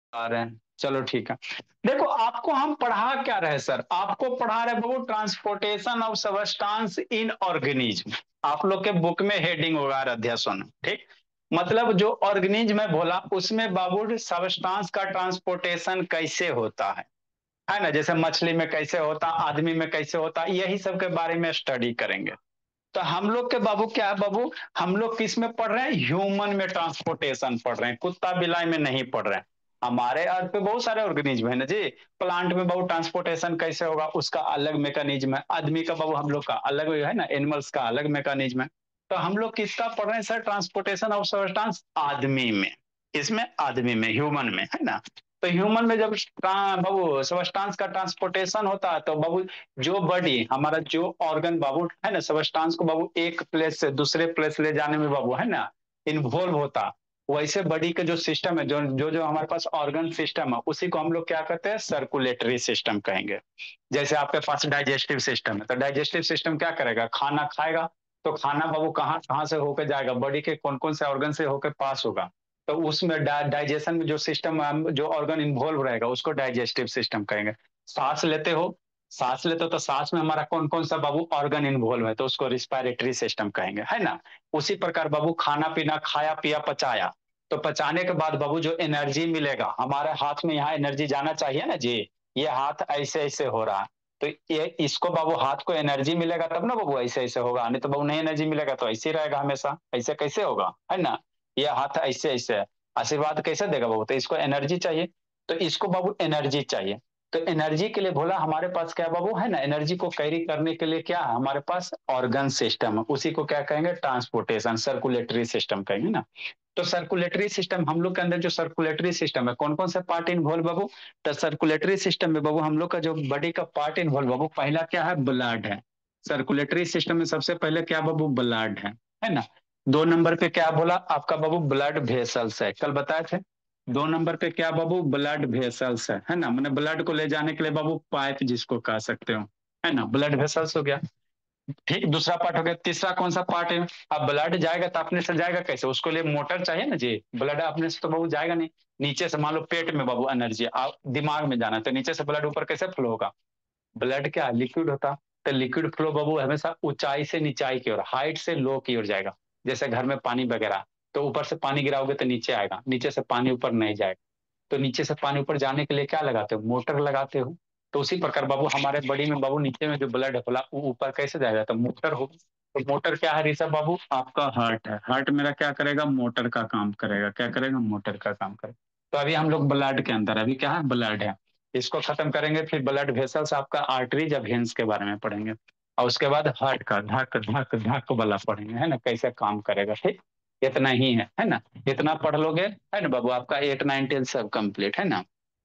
आ रहे हैं, चलो ठीक है। देखो आपको हम पढ़ा क्या रहे सर, आपको पढ़ा रहे बाबू transportation of substance in organism. आप लोग के बुक में हेडिंग होगा अध्याय सुनो, ठीक। मतलब जो ऑर्गेनिज्म में बोला उसमें बाबू सबस्टांस का ट्रांसपोर्टेशन कैसे होता है ना, जैसे मछली में कैसे होता, आदमी में कैसे होता, यही सब के बारे में स्टडी करेंगे। तो हम लोग के बाबू क्या है बाबू, हम लोग किस में पढ़ रहे हैं, ह्यूमन में ट्रांसपोर्टेशन पढ़ रहे हैं, कुत्ता बिलाई में नहीं पढ़ रहे हैं। हमारे अर्थ पे बहुत सारे ऑर्गेनिज्म है ना जी। प्लांट में बाबू ट्रांसपोर्टेशन कैसे होगा उसका अलग मैकेनिज्म है, आदमी का बाबू हम लोग का अलग है ना, एनिमल्स का अलग मैकेनिज्म है। तो हम लोग किसका पढ़ रहे हैं सर, ट्रांसपोर्टेशन ऑफ सब्सटेंस आदमी में, इसमें आदमी में ह्यूमन में है ना। तो ह्यूमन में जब बाबू सब्सटेंस का ट्रांसपोर्टेशन होता है तो बाबू जो बॉडी हमारा जो ऑर्गन बाबू है ना, सबस्टांस को बाबू एक प्लेस से दूसरे प्लेस ले जाने में बाबू है ना इन्वॉल्व होता। वैसे बॉडी का जो सिस्टम है, जो हमारे पास ऑर्गन सिस्टम है, उसी को हम लोग क्या कहते हैं, सर्कुलेटरी सिस्टम कहेंगे। जैसे आपके पास डाइजेस्टिव सिस्टम है, तो डाइजेस्टिव सिस्टम क्या करेगा, खाना खाएगा। तो खाना बाबू कहाँ कहाँ से होकर जाएगा, बॉडी के कौन कौन से ऑर्गन से होकर पास होगा। तो उसमें डाइजेशन में जो सिस्टम जो ऑर्गन इन्वॉल्व रहेगा उसको डाइजेस्टिव सिस्टम कहेंगे। सांस लेते हो, सांस लेते हो तो सांस में हमारा कौन कौन सा बाबू ऑर्गन इन्वॉल्व है, तो उसको रिस्पायरेटरी सिस्टम कहेंगे, है ना। उसी प्रकार बाबू खाना पीना खाया पिया पचाया, तो पचाने के बाद बाबू जो एनर्जी मिलेगा हमारे हाथ में, यहाँ एनर्जी जाना चाहिए ना जी। ये हाथ ऐसे ऐसे हो रहा है, तो ये इसको बाबू हाथ को एनर्जी मिलेगा तब ना बाबू ऐसे ऐसे होगा, नहीं तो बाबू नहीं एनर्जी मिलेगा तो ऐसे ही रहेगा हमेशा, ऐसे कैसे होगा, है ना। ये हाथ ऐसे ऐसे है, आशीर्वाद कैसे देगा बाबू, तो इसको एनर्जी चाहिए। तो इसको बाबू एनर्जी चाहिए। तो एनर्जी के लिए बोला हमारे पास क्या बाबू है ना, एनर्जी को कैरी करने के लिए क्या है हमारे पास, ऑर्गन सिस्टम है, उसी को क्या कहेंगे, ट्रांसपोर्टेशन सर्कुलेटरी सिस्टम कहेंगे ना। तो सर्कुलेटरी सिस्टम हम लोग के अंदर जो सर्कुलेटरी सिस्टम है, कौन कौन से पार्ट इन्वॉल्व बाबू। तो सर्कुलेटरी सिस्टम में बाबू हम लोग का जो बॉडी का पार्ट इन्वॉल्व बाबू, पहला क्या है, ब्लड है। सर्कुलेटरी सिस्टम में सबसे पहले क्या बाबू, ब्लड है ना। दो नंबर पे क्या बोला आपका बाबू, ब्लड वेसल्स है, कल बताए थे। दो नंबर पे क्या बाबू, ब्लड वेसल्स है ना, मैंने ब्लड को ले जाने के लिए बाबू पाइप जिसको कह सकते हो, है ना, ब्लड वेसल्स हो गया। ठीक, दूसरा पार्ट हो गया। तीसरा कौन सा पार्ट है, अब ब्लड जाएगा तो अपने से जाएगा कैसे, उसको लिए मोटर चाहिए ना जी। ब्लड अपने से तो बाबू जाएगा नहीं, नीचे से मान लो पेट में बाबू एनर्जी दिमाग में जाना, तो नीचे से ब्लड ऊपर कैसे फ्लो होगा। ब्लड क्या लिक्विड होता, तो लिक्विड फ्लो बाबू हमेशा ऊंचाई से नीचाई की ओर, हाइट से लो की ओर जाएगा। जैसे घर में पानी वगैरह, तो ऊपर से पानी गिराओगे तो नीचे आएगा, नीचे से पानी ऊपर नहीं जाएगा। तो नीचे से पानी ऊपर जाने के लिए क्या लगाते हो, मोटर लगाते हो। तो उसी प्रकार बाबू हमारे बॉडी में बाबू नीचे में जो ब्लड है बोला वो ऊपर कैसे जाएगा, तो मोटर हो। तो मोटर क्या है ऋषभ बाबू, आपका हार्ट है, हार्ट मेरा क्या करेगा, मोटर का काम करेगा, क्या करेगा, मोटर का काम करेगा। तो अभी हम लोग ब्लड के अंदर, अभी क्या है, ब्लड है। इसको खत्म करेंगे, फिर ब्लड वेसल्स आपका आर्टरीज या वेन्स के बारे में पढ़ेंगे। और उसके बाद हार्ट का धक धक धक वाला पढ़ेंगे, है ना, कैसे काम करेगा, ठीक। इतना ही है ना। इतना पढ़ लोगे है ना बाबू, आपका 8 9 10 सब कंप्लीट है ना।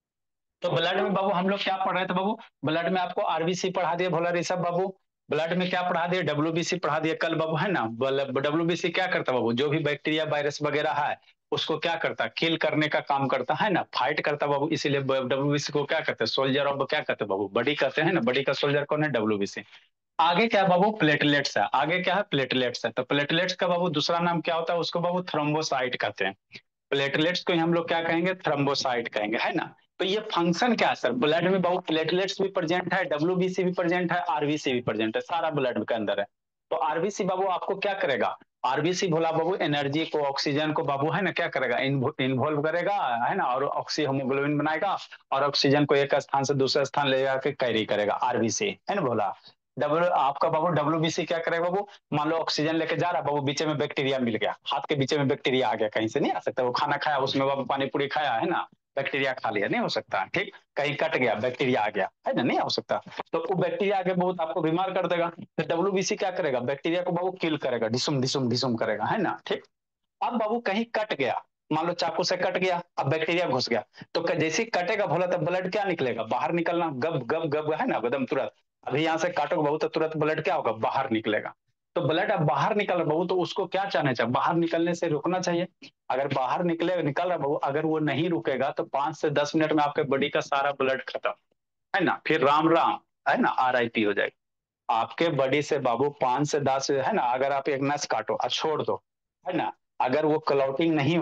तो ब्लड में बाबू हम लोग क्या पढ़ रहे थे बाबू, ब्लड में आपको आरबीसी पढ़ा दिए भोला ऋषभ बाबू। ब्लड में क्या पढ़ा दिए, डब्ल्यूबीसी पढ़ा दिए कल बाबू, है ना। डब्ल्यूबीसी क्या करता है बाबू, जो भी बैक्टीरिया वायरस वगैरह है उसको क्या करता है, किल करने का काम करता है ना, फाइट करता बाबू, इसीलिए डब्ल्यूबीसी को क्या कहते हैं, सोल्जर ऑफ क्या कहते हैं बाबू, बडी कहते हैं ना, बडी का सोल्जर कौन है, डब्ल्यूबीसी। आगे क्या है बाबू, प्लेटलेट्स है, आगे क्या है, प्लेटलेट्स है। तो प्लेटलेट्स का बाबू दूसरा नाम क्या होता है, उसको बाबू थ्रोम्बोसाइट कहते हैं। प्लेटलेट्स को ही हम लोग क्या कहेंगे, थ्रोम्बोसाइट कहेंगे, है ना। तो ये फंक्शन क्या है सर, ब्लड में बहुत प्लेटलेट्स भी प्रेजेंट है, डब्ल्यूबीसी भी प्रेजेंट है, आरबीसी भी प्रेजेंट है, सारा ब्लड के अंदर है। तो आरबीसी बाबू आपको क्या करेगा, आरबीसी भोला बाबू एनर्जी को, ऑक्सीजन को बाबू है ना क्या करेगा, इन्वॉल्व करेगा, है ना, और ऑक्सी हीमोग्लोबिन बनाएगा, और ऑक्सीजन को एक स्थान से दूसरे स्थान ले जाकर कैरी करेगा, आरबीसी है ना भोला। डब्ल्यू आपका बाबू डब्ल्यूबीसी क्या करेगा बाबू, मान लो ऑक्सीजन लेके जा रहा बाबू, बीच में बैक्टीरिया मिल गया, हाथ के बीच में बैक्टीरिया आ गया, कहीं से नहीं आ सकता, वो खाना खाया उसमें बाबू पानी पूरी खाया है ना, बैक्टीरिया खा लिया, नहीं हो सकता, ठीक। कहीं कट गया बैक्टीरिया आ गया है ना, नहीं हो सकता। तो वो बैक्टीरिया आके बहुत आपको बीमार कर देगा। फिर डब्ल्यूबीसी क्या करेगा, बैक्टीरिया को बाबू किल करेगा, डिसुम डिसुम डिसुम करेगा, है ना, ठीक। अब बाबू कहीं कट गया, मान लो चाकू से कट गया, अब बैक्टीरिया घुस गया, तो जैसे ही कटेगा भोला तब ब्लड क्या निकलेगा, बाहर निकलना, गब गब गब, है ना, एकदम तुरंत। अभी यहाँ से काटोगे बहुत तो तुरंत ब्लड क्या होगा, बाहर निकलेगा। तो ब्लड अब बाहर निकल रहा बहू, तो उसको क्या चाहना चाहिए, बाहर निकलने से रुकना चाहिए। अगर बाहर निकल रहा बहू, अगर वो नहीं रुकेगा तो 5 से 10 मिनट में आपके बॉडी का सारा ब्लड खत्म, है ना, फिर राम राम, है ना, आरआईपी हो जाएगी आपके बॉडी से बाबू। 5 से 10 है ना, अगर आप एक नस काटो और छोड़ दो, है ना, अगर वो क्लॉटिंग नहीं होगा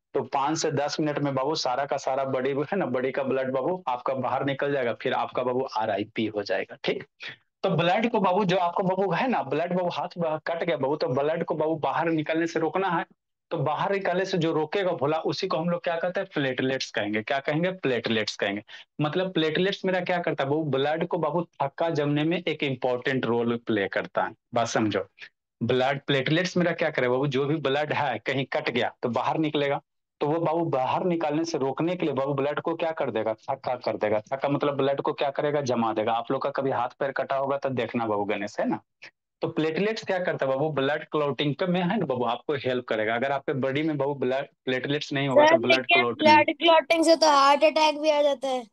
तो 5 से 10 मिनट में बाबू सारा का सारा बॉडी है ना, बॉडी का ब्लड बाबू आपका बाहर निकल जाएगा, फिर आपका बाबू RIP हो जाएगा। ठीक। तो ब्लड को बाबू जो आपको बाबू है ना, ब्लड बाबू हाथ कट गया बाबू, तो ब्लड को बाबू बाहर निकलने से रोकना है। तो बाहर निकालने से जो रोकेगा भोला, उसी को हम लोग क्या कहते हैं, प्लेटलेट्स कहेंगे। क्या कहेंगे, प्लेटलेट्स कहेंगे। मतलब प्लेटलेट्स मेरा क्या करता है बाबू, ब्लड को बाबू थक्का जमने में एक इंपॉर्टेंट रोल प्ले करता है। बात समझो। ब्लड प्लेटलेट्स मेरा क्या करे बाबू, जो भी ब्लड है कहीं कट गया तो बाहर निकलेगा, तो वो बाबू बाहर निकालने से रोकने के लिए बाबू ब्लड को क्या कर देगा, थक्का कर देगा। थक्का मतलब ब्लड को क्या करेगा, जमा देगा। आप लोग का कभी हाथ पैर कटा होगा तो देखना बाबू गणेश, है ना। तो प्लेटलेट्स क्या करता है बाबू, ब्लड क्लॉटिंग पे में है ना बाबू, आपको हेल्प करेगा। अगर आपके बॉडी में बाबू ब्लड प्लेटलेट्स नहीं होगा सर तो ब्लड लेकिन क्लॉट नहीं। ब्लड क्लॉटिंग से तो हार्ट अटैक भी आ जाता है।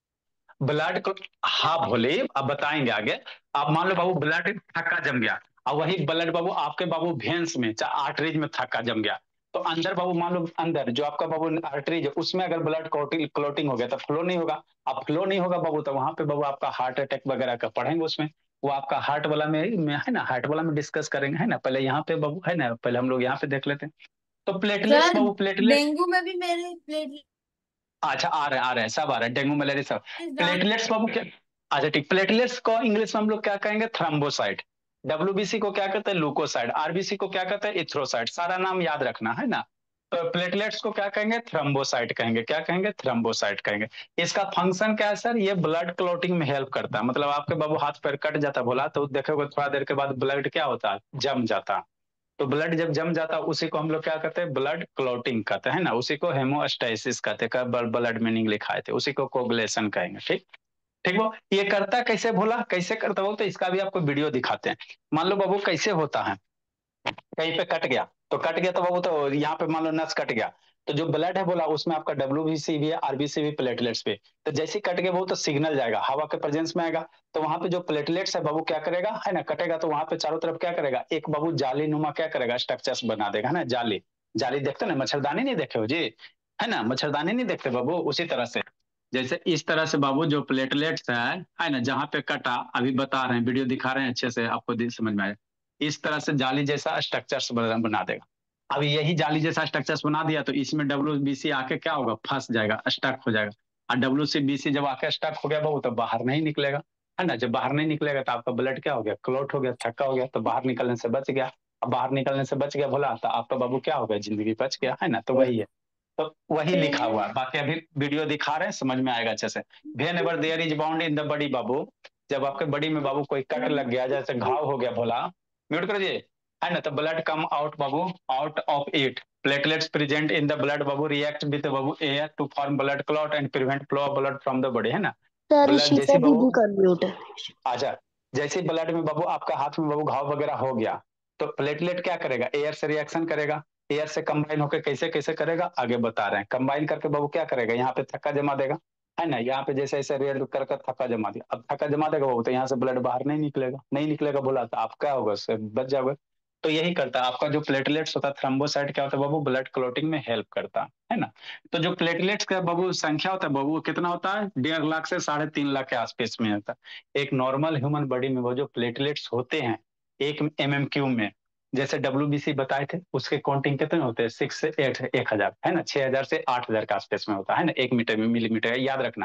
ब्लड को, हाँ भोले अब बताएंगे आगे। आप मान लो बाबू ब्लड थक्का जम गया, और वही ब्लड बाबू आपके बाबू वेन्स में चाहे आर्टरीज में थक्का जम गया, तो अंदर बाबू मान लो अंदर जो आपका बाबू आर्टरीज है उसमें अगर ब्लड क्लोटिंग हो गया तो फ्लो नहीं होगा। अब फ्लो नहीं होगा बाबू, तो वहां पे बाबू आपका हार्ट अटैक वगैरह का पढ़ेंगे उसमें। वो आपका हार्ट वाला में है ना, हार्ट वाला में डिस्कस करेंगे, है ना। पहले यहाँ पे बाबू है ना, पहले हम लोग यहाँ पे देख लेते हैं। तो प्लेटलेट्स सर बाबू, प्लेटलेट्स। डेंगू में भी मेरे प्लेटलेट्स अच्छा आ रहे हैं सब आ रहे हैं, डेंगू मलेरिया सब। डाउन। प्लेटलेट्स बाबू क्या, अच्छा ठीक। प्लेटलेट्स को इंग्लिश में हम लोग क्या कहेंगे, थ्रम्बोसाइट। WBC को क्या कहते हैं, लुकोसाइट। RBC को क्या कहते हैं, इथ्रोसाइट। सारा नाम याद रखना है ना। तो प्लेटलेट्स को क्या कहेंगे, थ्रम्बोसाइट कहेंगे। क्या कहेंगे, थ्रम्बोसाइट कहेंगे। इसका फंक्शन क्या है सर, ये ब्लड क्लॉटिंग में हेल्प करता है। मतलब आपके बाबू हाथ पैर कट जाता बोला, तो देखोगे थोड़ा देर के बाद ब्लड क्या होता है, जम जाता है। तो ब्लड जब जम जाता है उसी को हम लोग क्या कहते हैं, ब्लड क्लॉटिंग कहते हैं ना। उसी को हेमोस्टेसिस कहते हैं, ब्लड मीनिंग लिखाए थे, उसी को कोगुलेशन कहेंगे। ठीक। ठीक। वो ये करता कैसे भोला, कैसे करता हो, तो इसका भी आपको वीडियो दिखाते हैं। मान लो बाबू कैसे होता है, कहीं पे कट गया तो कट गया, तो बाबू तो यहाँ पे मान लो नस कट गया, तो जो ब्लड है बोला उसमें आपका WBC भी है, RBC भी, प्लेटलेट्स भी। तो जैसे ही कट गया बाबू तो सिग्नल जाएगा, हवा के प्रेजेंस में आएगा। तो वहां पे जो प्लेटलेट्स है बाबू क्या करेगा, है ना, कटेगा तो वहां पे चारों तरफ क्या करेगा, एक बाबू जाली नुमा क्या करेगा, स्ट्रक्चर्स बना देगा, है ना। जाली, जाली देखते ना, मच्छरदानी नहीं देखे हो जी, है ना, मच्छरदानी नहीं देखते बाबू, उसी तरह से। जैसे इस तरह से बाबू जो प्लेटलेट्स है ना, जहां पे कटा, अभी बता रहे हैं, वीडियो दिखा रहे हैं अच्छे से, आपको समझ में आए। इस तरह से जाली जैसा स्ट्रक्चर्स बना देगा। अब यही जाली जैसा स्ट्रक्चर्स बना दिया तो इसमें WBC आके क्या होगा, फंस जाएगा, स्टक हो जाएगा। और WBC जब आके स्टक हो गया बाबू तो बाहर नहीं निकलेगा, है ना। जब बाहर नहीं निकलेगा तो आपका ब्लड क्या हो गया, क्लॉट हो गया, थक्का हो गया, तो बाहर निकलने से बच गया। अब बाहर निकलने से बच गया बोला तो आपका बाबू क्या हो गया, जिंदगी बच गया, है ना। तो वही है। तो वही लिखा हुआ है, बाकी अभी वीडियो दिखा रहे हैं, समझ में आएगा अच्छे से। Whenever there is bound in the body बाबू, जब आपके बॉडी में बाबू कोई कट लग गया, जैसे घाव हो गया भोला, म्यूट कर दिए, है ना, तो ब्लड कम आउट बाबू, out of it. Platelets present in the blood बाबू रिएक्ट विद बाबू air to form blood clot and prevent flow of blood from the body, है ना। सर ब्लड शीशा जैसे बाबू, दीदी का म्यूट है। अच्छा, जैसे ब्लड में बाबू आपका हाथ में बाबू घाव वगैरह हो गया, तो प्लेटलेट क्या करेगा, एयर से रिएक्शन करेगा। एयर से कंबाइन होकर कैसे कैसे करेगा, आगे बता रहे हैं। कंबाइन करके बाबू क्या करेगा, यहाँ पे थक्का जमा देगा, है ना। यहाँ पे जैसे ऐसे रेड कर थक्का जमा दिया, अब थक्का जमा देगा बाबू, तो यहाँ से ब्लड बाहर नहीं निकलेगा, नहीं निकलेगा बोला, तो आप क्या होगा, उससे बच जाओगे। तो यही करता है आपका जो प्लेटलेट्स होता है, थ्रम्बोसाइट क्या होता है बाबू, ब्लड क्लॉटिंग में हेल्प करता है ना। तो जो प्लेटलेट्स का बाबू संख्या होता है बाबू, वो कितना होता है, 1.5 लाख से 3.5 लाख के आसपास में होता है। एक नॉर्मल ह्यूमन बॉडी में वो जो प्लेटलेट्स होते हैं 1 mm³ में, जैसे WBC बताए थे, उसके काउंटिंग कितने होते हैं, 6 से 8, 1,000, है ना, 6,000 से 8,000 के आसपास में होता है ना, 1 मीटर में, मिलीमीटर याद रखना।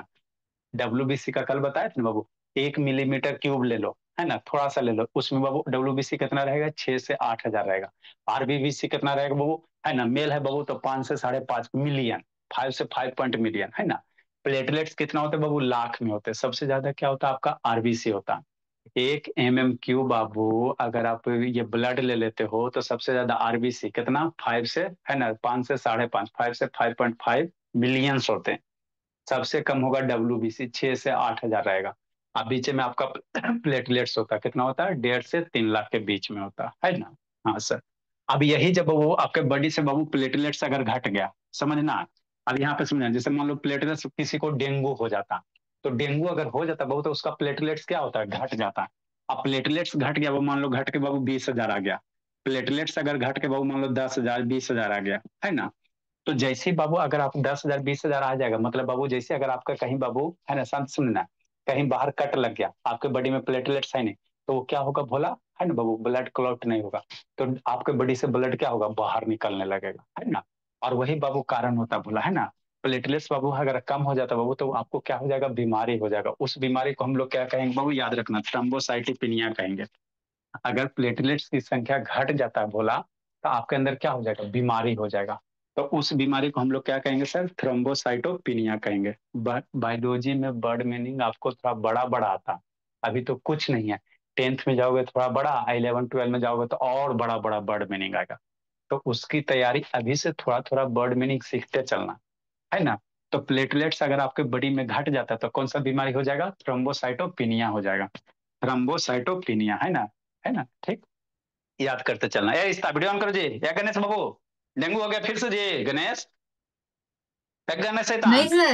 WBC का कल बताया था ना बाबू, 1 mm³ ले लो, है ना, थोड़ा सा ले लो, उसमें बाबू WBC कितना रहेगा, 6 से 8 हजार रहेगा। RBBC कितना रहेगा बाबू, है ना, मेल है बाबू तो 5 से 5.5 मिलियन, 5 से 5 मिलियन, है ना। प्लेटलेट्स कितना होता है बाबू, लाख में होते हैं। सबसे ज्यादा क्या होता है आपका, RBC होता है। 1 mm³ बाबू, अगर आप ये ब्लड ले लेते हो तो सबसे ज्यादा RBC कितना, 5 से, है ना, 5 से 5.5, 5 से 5.5 मिलियंस होते हैं। सबसे कम होगा WBC, 6 से 8 हजार रहेगा। अब बीच में आपका प्लेटलेट्स होता है, कितना होता है, 1.5 से 3 लाख के बीच में होता है ना। हाँ सर। अब यही जब वो आपके बॉडी से बाबू प्लेटलेट्स अगर घट गया, समझना। अब यहाँ पे समझना, जैसे मान लो प्लेटलेट्स, किसी को डेंगू हो जाता, तो डेंगू अगर हो जाता बाबू तो उसका प्लेटलेट्स क्या होता है, घट जाता है। अब प्लेटलेट्स घट गया, वो मान लो घट के बाबू 20 हजार आ गया। प्लेटलेट्स अगर घट के बाबू मान लो 10 हजार, 20 हजार आ गया, है ना। तो जैसे ही बाबू अगर आप 10 हजार, 20 हजार आ जाएगा, मतलब बाबू जैसे अगर आपका कहीं बाबू, है ना, शांत सुनना, कहीं बाहर कट लग गया, आपके बॉडी में प्लेटलेट्स है नहीं, तो वो क्या होगा भोला, है ना बाबू, ब्लड क्लॉट नहीं होगा, तो आपके बॉडी से ब्लड क्या होगा, बाहर निकलने लगेगा, है ना। और वही बाबू कारण होता भोला, है ना। प्लेटलेट्स बाबू अगर कम हो जाता बाबू तो आपको क्या हो जाएगा, बीमारी हो जाएगा। उस बीमारी को हम लोग क्या कहेंगे बाबू, याद रखना, थ्रोम्बोसाइटोपिनिया कहेंगे। अगर प्लेटलेट्स की संख्या घट जाता है भोला, तो आपके अंदर क्या हो जाएगा, बीमारी हो जाएगा। तो उस बीमारी को हम लोग क्या कहेंगे सर, थ्रोम्बोसाइटोपिनिया कहेंगे। बायोलॉजी में वर्ड मीनिंग आपको थोड़ा बड़ा बड़ा आता, अभी तो कुछ नहीं है। 10th में जाओगे थोड़ा बड़ा, 11 12 में जाओगे तो और बड़ा बड़ा वर्ड मीनिंग आएगा। तो उसकी तैयारी अभी से थोड़ा थोड़ा वर्ड मीनिंग सीखते चलना, है ना। तो प्लेटलेट्स अगर आपके बॉडी में घट जाता है तो कौन सा बीमारी हो जाएगा, थ्रोम्बोसाइटोपिनिया हो जाएगा। थ्रोम्बोसाइटोपिनिया, है ना, है ना, ठीक। याद करते चलना। ए इसका वीडियो ऑन करो जी, या गणेश बाबू, डेंगू हो गया फिर से जी, गणेश, एक गणेश नहीं शैतान। सर,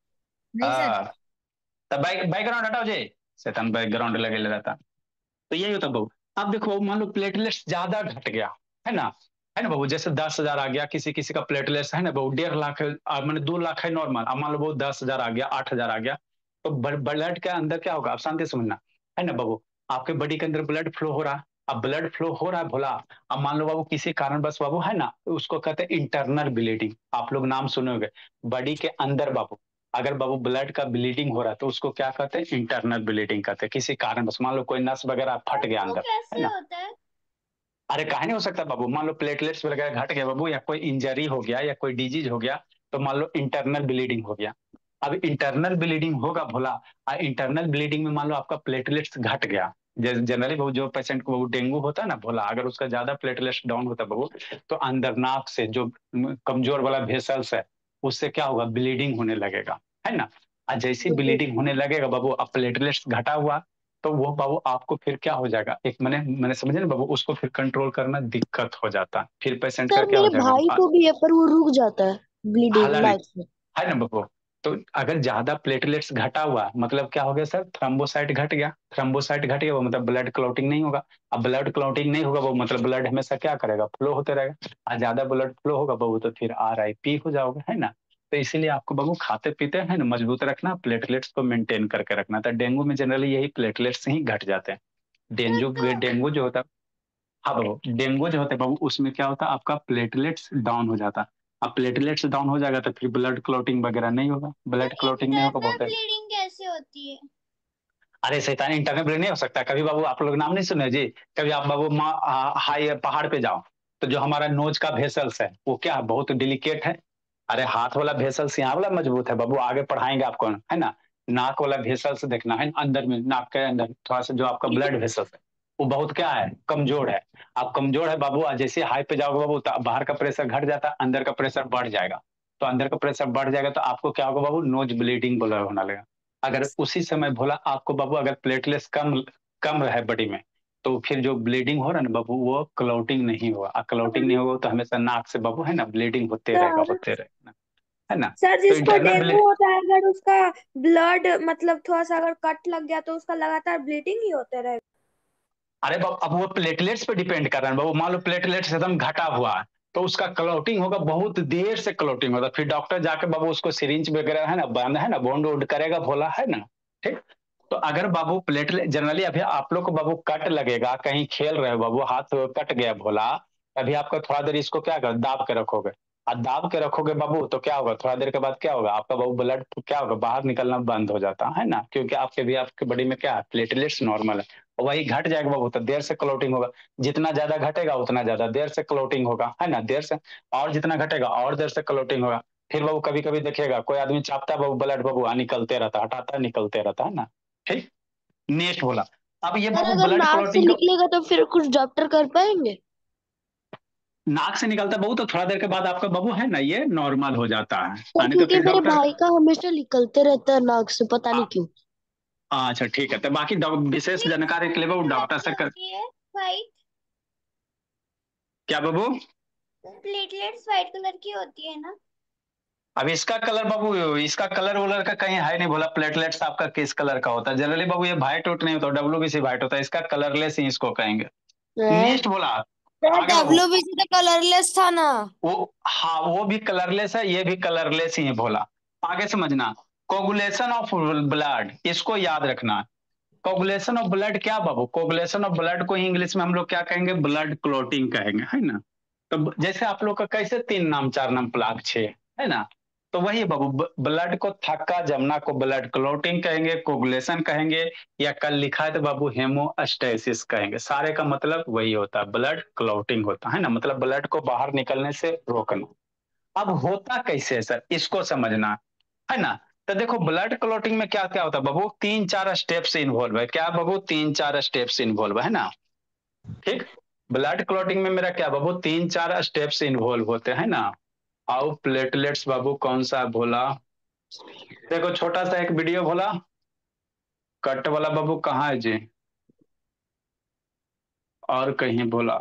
नहीं सर। हाँ, तब बैकग्राउंड हटाओ जी, शैतान बैकग्राउंड लगे रहता। तो यही होता बहू। अब देखो मान लो प्लेटलेट्स ज्यादा घट गया, है ना बहू, जैसे 10,000 आ गया, किसी किसी का प्लेटलेट्स, है ना बहू, 1.5 लाख है, मैंने 2 लाख है नॉर्मल, अब मान लो बहू 10,000 आ गया, 8,000 आ गया। तो ब्लड के अंदर क्या होगा, आप शांति से समझना, है ना बहू। आपके बॉडी के अंदर ब्लड फ्लो हो रहा है। अब ब्लड फ्लो हो रहा है भोला, अब मान लो बाबू किसी कारण बस बाबू, है ना, उसको कहते हैं इंटरनल ब्लीडिंग, आप लोग नाम सुने होंगे। बॉडी के अंदर बाबू, अगर बाबू ब्लड का ब्लीडिंग हो रहा है तो उसको क्या कहते हैं, इंटरनल ब्लीडिंग कहते हैं। किसी कारण बस मान लो कोई नस वगैरह फट गया वो अंदर, है कैसे ना। होता है? अरे काहे नहीं हो सकता बाबू, मान लो प्लेटलेट्स वगैरह घट गया बाबू, या कोई इंजरी हो गया या कोई डिजीज हो गया, तो मान लो इंटरनल ब्लीडिंग हो गया। अब इंटरनल ब्लीडिंग होगा भोला, इंटरनल ब्लीडिंग में मान लो आपका प्लेटलेट्स घट गया। जनरली बाबू जो पेशेंट को बाबू डेंगू होता है ना भोला, अगर उसका ज्यादा प्लेटलेट्स डाउन होता है बाबू, तो अंदर नाक से जो कमजोर वाला वेसल्स है, उससे क्या होगा, ब्लीडिंग होने लगेगा, है ना। और जैसी ब्लीडिंग होने लगेगा बाबू, अब प्लेटलेट्स घटा हुआ, तो वो बाबू आपको फिर क्या हो जाएगा, एक मैंने मैंने समझे ना बाबू, उसको फिर कंट्रोल करना दिक्कत हो जाता है, फिर पेशेंट का सर क्या हो मेरे जाएगा, भाई को भी है पर वो रुक जाता है ब्लीडिंग हाला नहीं, नाक से। है ना बाबू। तो अगर ज्यादा प्लेटलेट्स घटा हुआ मतलब क्या हो गया सर, थ्रोम्बोसाइट घट गया। थ्रोम्बोसाइट घट गया वो मतलब ब्लड क्लॉटिंग नहीं होगा। अब ब्लड क्लॉटिंग नहीं होगा वो मतलब ब्लड हमेशा क्या करेगा, फ्लो होते रहेगा। और ज्यादा ब्लड फ्लो होगा बाबू तो फिर RIP हो जाओगे, है ना। तो इसीलिए आपको बाबू खाते पीते हैं ना मजबूत रखना, प्लेटलेट्स को मेंटेन करके रखना। तो डेंगू में जनरली यही प्लेटलेट्स ही घट जाते हैं। सर डेंगू तो डेंगू जो होता है, हाँ बाबू, डेंगू जो होता है बाबू उसमें क्या होता है, आपका प्लेटलेट्स डाउन हो जाता है। अब प्लेटलेट्स डाउन हो जाएगा तो फिर ब्लड क्लॉटिंग वगैरह नहीं होगा, ब्लड सर क्लॉटिंग नहीं होगा इंटरनल बोलते हैं। ब्लीडिंग कैसे होती है? अरे शैतान, इंटरनेट ब्रेक नहीं हो सकता कभी बाबू, आप लोग नाम नहीं सुने जी। कभी आप बाबू हाई पहाड़ पे जाओ, तो जो हमारा नोज का भेसल्स है वो क्या है, बहुत डिलिकेट है। अरे हाथ वाला भेसल्स यहाँ वाला मजबूत है बाबू, आगे पढ़ाएंगे आपको, है ना। नाक वाला भेसल्स देखना है अंदर में, नाक के अंदर थोड़ा सा जो आपका ब्लड भेसल्स है वो बहुत क्या है, कमजोर है। आप कमजोर है बाबू, आज जैसे हाई पे जाओगे बाबू तो बाहर का प्रेशर घट जाता है, अंदर का प्रेशर बढ़ जाएगा। तो अंदर का प्रेशर बढ़ जाएगा तो आपको क्या होगा बाबू, नोज ब्लीडिंग बोला होना लगेगा। अगर उसी समय भोला आपको बाबू अगर प्लेटलेट्स कम कम है बॉडी में, तो फिर जो ब्लीडिंग हो रहा है ना बाबू वो क्लॉटिंग नहीं होगा, और क्लॉटिंग नहीं होगा तो हमेशा नाक से बाबू, है ना, ब्लीडिंग सर होते रहेगा, है ना। सर तो जिसको इंटरनल डेंगू होता है अगर उसका ब्लड मतलब थोड़ा सा अगर कट लग गया तो उसका लगातार ब्लीडिंग ही होते रहेगा। अरे बाबू अब वो प्लेटलेट्स पे डिपेंड कर रहा है बाबू, मान लो प्लेटलेट्स एकदम घटा हुआ है तो उसका क्लॉटिंग होगा, बहुत देर से क्लॉटिंग होगा, फिर डॉक्टर जाके बाबू उसको सिरिंज वगैरह, है ना, बंद, है ना, बॉन्ड वोन्ड करेगा भोला, है ना, ठीक। तो अगर बाबू प्लेटलेट जनरली अभी आप लोग को बाबू कट लगेगा, कहीं खेल रहे हो बाबू, हाथ कट गया भोला, अभी आपका थोड़ा देर इसको क्या कर दाब के रखोगे, और दाब के रखोगे बाबू तो क्या होगा, थोड़ा देर के बाद क्या होगा, आपका बाबू ब्लड क्या होगा, बाहर निकलना बंद हो जाता है ना, क्योंकि आपके भी आपके बॉडी में क्या है, प्लेटलेट्स नॉर्मल है। और वही घट जाएगा बाबू तो देर से क्लोटिंग होगा। जितना ज्यादा घटेगा उतना ज्यादा देर से क्लोटिंग होगा, है ना, देर से। और जितना घटेगा और देर से क्लोटिंग होगा। फिर बाबू कभी कभी देखिएगा कोई आदमी चापता है बाबू ब्लड बाबू, निकलते रहता है, हटाता है निकलते रहता है ना, ठीक। नेक्स्ट बोला, अब ये सर बाबू अगर ब्लड नाक से क्लॉटिंग का निकलेगा तो फिर कुछ डॉक्टर कर पाएंगे? नाक से निकलता है बाबू तो थोड़ा देर के बाद आपका बाबू, है ना, ये नॉर्मल हो जाता है, सर नहीं तो क्योंकि फिर मेरे डॉक्टर। भाई का हमेशा निकलते रहता है नाक से, पता नहीं क्यों। अच्छा ठीक है, तो बाकी विशेष जानकारी के लिए बाबू कलर डॉक्टर की से कर। होती है वाइट? क्या बाबू, प्लेटलेट्स वाइट कलर की होती है ना? अब इसका कलर बाबू, इसका कलर वलर का कहीं है नहीं बोला, प्लेटलेट्स आपका किस कलर का होता है जनरली बाबू, ये वाइट उट नहीं होता, WBC वाइट होता है, इसका कलरलेस ही इसको कहेंगे। है। नेक्स्ट बोला, सर आगे बाबू, WBC तो कलरलेस था ना? वो हाँ वो भी कलरलेस है, ये भी कलरलेस ही है बोला। आगे समझना, कोगुलेशन ऑफ ब्लड, इसको याद रखना। कोगुलेशन ऑफ ब्लड क्या बाबू, कोगुलेशन ऑफ ब्लड को इंग्लिश में हम लोग क्या कहेंगे, ब्लड क्लोटिंग कहेंगे, है ना। तो जैसे आप लोग का कैसे 3 नाम 4 नाम प्लाक 6 है ना, तो वही बाबू ब्लड को थक्का जमना को ब्लड क्लोटिंग कहेंगे, कोगुलेशन कहेंगे, या कल लिखा है तो बाबू हेमोस्टेसिस कहेंगे। सारे का मतलब वही होता है, ब्लड क्लोटिंग होता है ना, मतलब ब्लड को बाहर निकलने से रोकना। अब होता कैसे है सर, इसको समझना है ना। तो देखो ब्लड क्लोटिंग में क्या क्या होता है बाबू, 3 4 स्टेप्स इन्वॉल्व है। क्या बाबू, 3 4 स्टेप्स इन्वॉल्व है ना। ठीक, ब्लड क्लॉटिंग में मेरा क्या बाबू, 3 4 स्टेप्स इन्वॉल्व होते हैं ना। आओ प्लेटलेट्स बाबू कौन सा भोला, देखो छोटा सा एक वीडियो भोला, कट वाला बाबू कहाँ है जी, और कहीं भोला,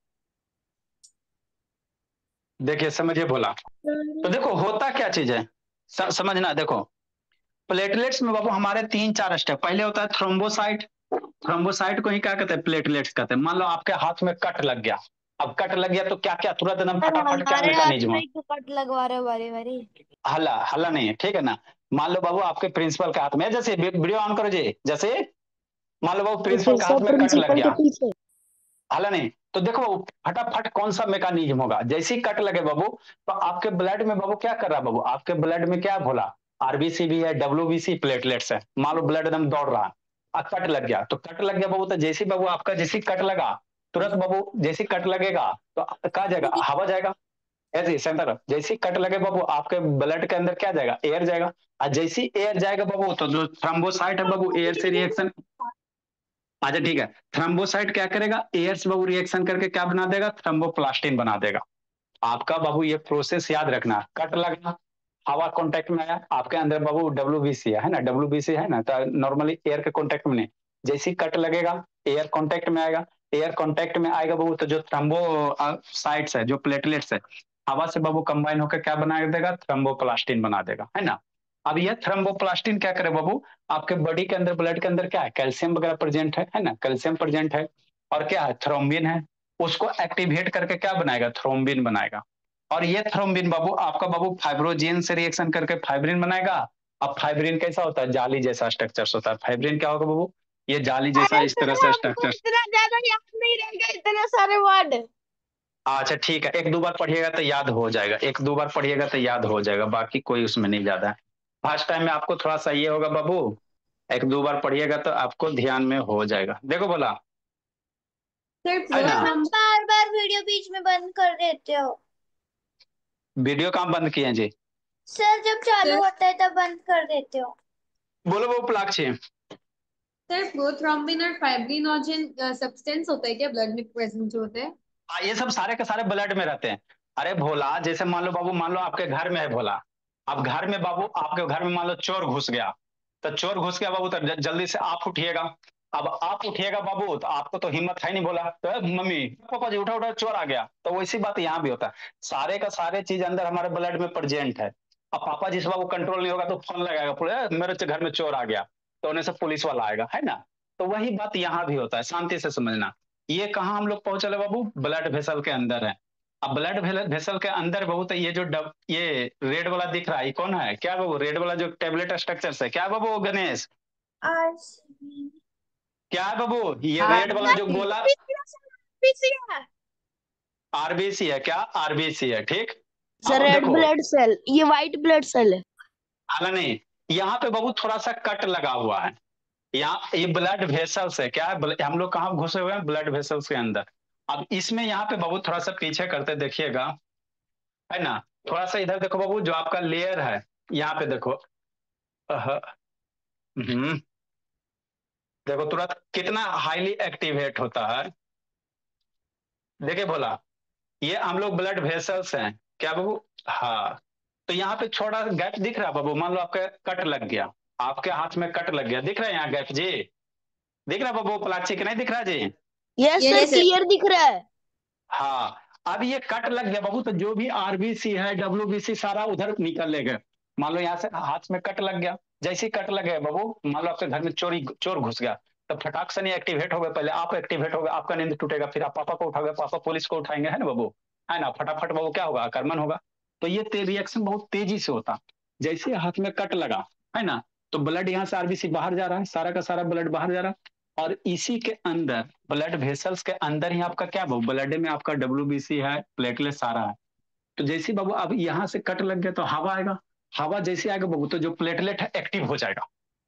देखिए समझिए भोला। तो देखो होता क्या चीज है, समझना। देखो प्लेटलेट्स में बाबू हमारे 3 4 स्टेप, पहले होता है थ्रोम्बोसाइट। थ्रोम्बोसाइट को ही क्या कहते हैं, प्लेटलेट्स कहते हैं। मान लो आपके हाथ में कट लग गया, अब कट लग गया तो क्या क्या तुरंत एकदम सर फटाफट क्या हमारे हाथ मैकेनिज्म, में ही तो कट लगवा रहे हो बारी बारी। हल्ला हल्ला नहीं है, ठीक है ना। मान लो बाबू आपके प्रिंसिपल के हाथ में है, जैसे वीडियो ऑन करो जी, जैसे मान लो बाबू प्रिंसिपल के हाथ सर में कट लग प्रिंसिपल के गया, पीछे। हल्ला नहीं, तो देखो बाबू फटाफट कौन सा मैकेनिज्म होगा, जैसे ही कट लगे बाबू तो आपके ब्लड में बाबू क्या कर रहा है बाबू, आपके ब्लड में क्या भोला, आरबीसी भी है, डब्ल्यूबीसी प्लेटलेट्स है। मान लो ब्लड एकदम दौड़ रहा है, अब कट लग गया, तो कट लग गया बाबू, तो जैसे बाबू आपका जैसे कट लगा, तुरंत बाबू जैसे कट लगेगा तो कहा जाएगा, हवा जाएगा। ऐसे सेंटर जैसे कट लगे बाबू आपके ब्लड के अंदर क्या जाएगा, एयर जाएगा। और जैसे एयर जाएगा बाबू तो जो थ्रोम्बोसाइट है बाबू एयर से रिएक्शन, अच्छा ठीक है, थ्रोम्बोसाइट क्या करेगा, एयर से बाबू रिएक्शन करके क्या बना देगा, थ्रोम्बोप्लास्टिन बना देगा। आपका बाबू ये प्रोसेस याद रखना, कट लगना, हवा कांटेक्ट में आया, आपके अंदर बाबू डब्ल्यूबीसी है ना, डब्ल्यूबीसी है ना, तो नॉर्मली एयर के कांटेक्ट में नहीं, जैसे ही कट लगेगा एयर कांटेक्ट में आएगा, एयर कांटेक्ट में आएगा बाबू तो जो थ्रोम्बो साइट्स है, जो प्लेटलेट्स है, हवा से बाबू कंबाइन होकर क्या बना देगा, थ्रोम्बोप्लास्टिन बना देगा, है ना। अब यह थ्रोम्बोप्लास्टिन क्या करे बाबू, आपके बॉडी के अंदर ब्लड के अंदर क्या है, कैल्शियम वगैरह प्रेजेंट है ना, कैल्शियम प्रेजेंट है, और क्या है, थ्रोम्बिन है, उसको एक्टिवेट करके क्या बनाएगा, थ्रोम्बिन बनाएगा। और ये थ्रोम्बिन बाबू आपका बाबू फाइब्रोजिन से रिएक्शन करके फाइब्रिन बनाएगा। अब फाइब्रिन कैसा होता है, जाली जैसा स्ट्रक्चर होता है, फाइब्रिन क्या होगा बाबू, ये जाली जैसा अरे इस सर तरह से हमको स्ट्रक्चर। इतना ज्यादा याद नहीं रहेगा, इतने सारे वर्ड। अच्छा ठीक है, 1 2 बार पढ़िएगा तो याद हो जाएगा, 1 2 बार पढ़िएगा तो याद हो जाएगा, बाकी कोई उसमें नहीं ज्यादा है। फर्स्ट टाइम में आपको थोड़ा सा ये होगा बाबू, 1 2 बार पढ़िएगा तो आपको ध्यान में हो जाएगा। देखो बोला सर है फ्लो ना, बार बार वीडियो बीच में बंद कर देते हो। वीडियो काम बंद किए हैं जी, सर जब चालू होता है तब बंद कर देते हो। बोलो वो प्लाक्षी। सर प्रोथ्रोम्बिन और फाइब्रिनोजन सब्सटेंस होता है क्या ब्लड में प्रेजेंट जो होते हैं? हाँ ये सब सारे के सारे ब्लड में रहते हैं। अरे भोला जैसे मान लो बाबू, मान लो आपके घर में है भोला, अब घर में बाबू आपके घर में मान लो चोर घुस गया, तो चोर घुस गया बाबू तो जल्दी से आप उठिएगा। अब आप उठिएगा बाबू तो आपको तो हिम्मत है नहीं, बोला तो मम्मी पापा जी उठा उठा चोर आ गया, तो वैसी बात यहाँ भी होता है। सारे का सारे चीज अंदर हमारे ब्लड में प्रेजेंट है। अब पापा जी से बाबू कंट्रोल नहीं होगा तो फोन लगाएगा पूरे, मेरे घर में चोर आ गया, तो उन्हें से पुलिस वाला आएगा, है ना। तो वही बात यहाँ भी होता है, शांति से समझना। ये कहाँ हम लोग पहुंचे बाबू, ब्लड वेसल के अंदर है। अब ब्लड वेसल के अंदर बाबू तो ये जो ये रेड वाला दिख रहा है, ये कौन है, क्या बाबू, रेड वाला जो टेबलेट स्ट्रक्चर है, क्या बाबू गणेश, आरसीबी। क्या है बाबू, ये रेड वाला जो आरबीसी। गोला, आरबीसी है, क्या आरबीसी है, ठीक। सर अब रेड देखो ब्लड सेल, ये व्हाइट ब्लड सेल है। हाला नहीं, यहाँ पे बाबू थोड़ा सा कट लगा हुआ है, यहाँ ये ब्लड वेसल्स है, क्या है, हम लोग कहाँ घुसे हुए हैं, ब्लड वेसल्स के अंदर। अब इसमें यहाँ पे बाबू थोड़ा सा पीछे करते देखिएगा, है ना। थोड़ा सा इधर देखो बाबू, जो आपका लेयर है यहाँ पे देखो, अह, हम्म, देखो तुरंत कितना हाईली एक्टिवेट होता है। देखिए बोला, ये हम लोग ब्लड वेसल्स हैं, क्या बाबू, हाँ। तो यहाँ पे छोटा गैप दिख रहा है बाबू, मान लो आपका कट लग गया, आपके हाथ में कट लग गया, दिख रहा है यहाँ गैप जी, दिख रहा है बाबू प्लास्टिक नहीं दिख रहा जी। Yes sir yes sir. Clear दिख रहा है। हाँ, अब ये कट लग गया बाबू तो जो भी आरबीसी है डब्ल्यूबीसी सारा उधर निकलेगा। मान लो यहाँ से हाथ में कट लग गया, जैसे ही कट लग गया बाबू, मान लो आपके घर में चोर घुस गया, तो फटाक से नहीं एक्टिवेट हो गए, पहले आप एक्टिवेट हो गए, आपका नींद टूटेगा, फिर आप पापा को उठाओगे, पापा पुलिस को उठाएंगे, है ना बाबू, है ना, फटाफट बाबू क्या होगा, आक्रमण होगा। तो ये रिएक्शन बहुत तेजी से होता, जैसे हाथ में कट लगा, है ना, तो ब्लड यहाँ से आरबीसी बाहर जा रहा है, सारा का सारा ब्लड बाहर जा रहा है। और इसी के अंदर ब्लड वेसल्स के अंदर ही आपका क्या बाबू, ब्लड में आपका WBC है, प्लेटलेट सारा है। तो जैसे बाबू अब यहाँ से कट लग गया तो हवा आएगा, हवा जैसे आएगा बाबू तो जो प्लेटलेट है एक्टिव हो जाएगा।